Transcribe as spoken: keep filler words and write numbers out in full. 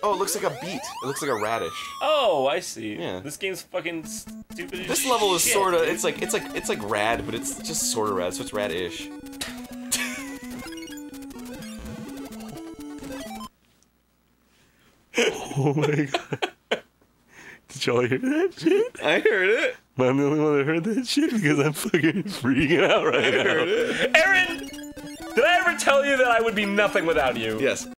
Oh, it looks like a beet. It looks like a radish. Oh, I see. Yeah. This game's fucking stupid as This level is shit, sorta. dude. It's like it's like it's like rad, but it's just sorta rad, so it's rad-ish. Oh my god. Did y'all hear that shit? I heard it. But I'm the only one that heard that shit because I'm fucking freaking out right I now. heard it. Aaron, did I ever tell you that I would be nothing without you? Yes.